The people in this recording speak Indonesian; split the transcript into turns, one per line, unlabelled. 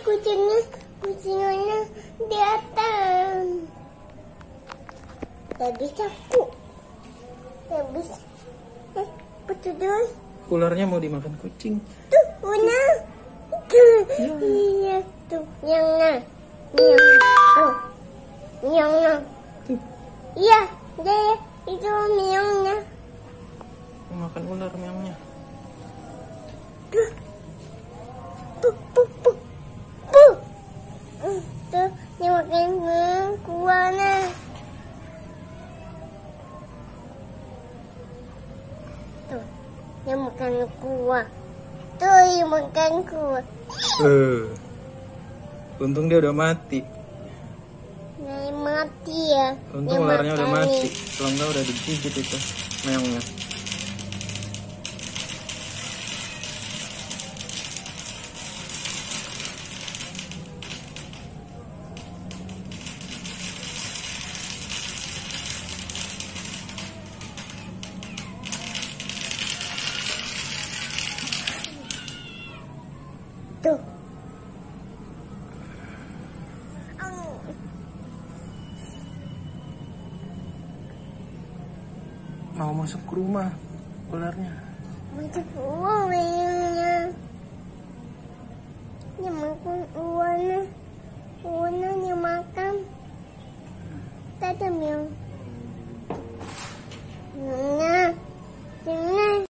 kucingnya di atas. Gak bisa bu. Gak bisa. Betul dong.
Ularnya mau dimakan kucing.
Tuh, Una. Tuh, iya tuh, nyangnya. Tuh, nyangnya. Iya, deh, itu miangnya.
Makan ular miangnya.
Tuh, tuh. Tuh, dia makan kuahnya. Tuh, dia makan kuah. Tuh, dia makan kuah.
Untung dia udah mati.
Nah, mati ya.
Untung ularnya udah mati. Kalau enggak udah digigit itu meongnya.
Tuh.
Mau masuk ke rumah ularnya.
Masuk uang meongnya. Dia makan uangnya. Uangnya dia makan. Tadi meong.